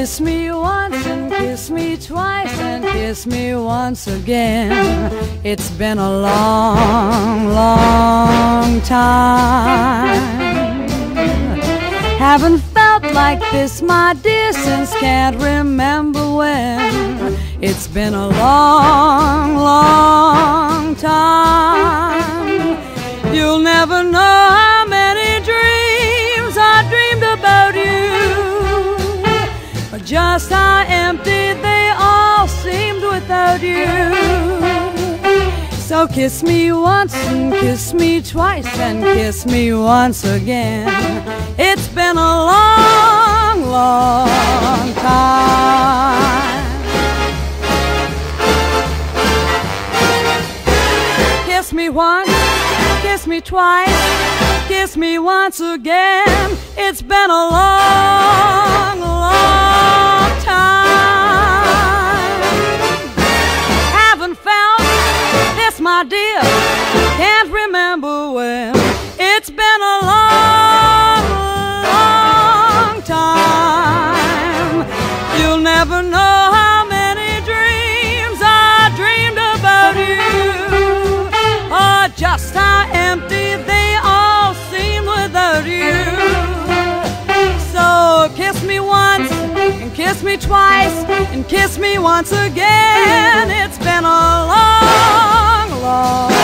kiss me once and kiss me twice and kiss me once again. It's been a long, long time. Haven't felt like this, my dear, since can't remember when. It's been a long, long time. You'll never know how many dreams I dreamed about you, or just how empty they all seemed without you. So kiss me once and kiss me twice and kiss me once again. It's been a long, long time. Kiss me once, kiss me twice, kiss me once again. It's been a long, long time. Haven't felt this, my dear, can't remember when. It's been a long, long time. You'll never know how many dreams I dreamed about you, or just how empty they all seem without you. So kiss me once and kiss me twice and kiss me once again. It's been a long, long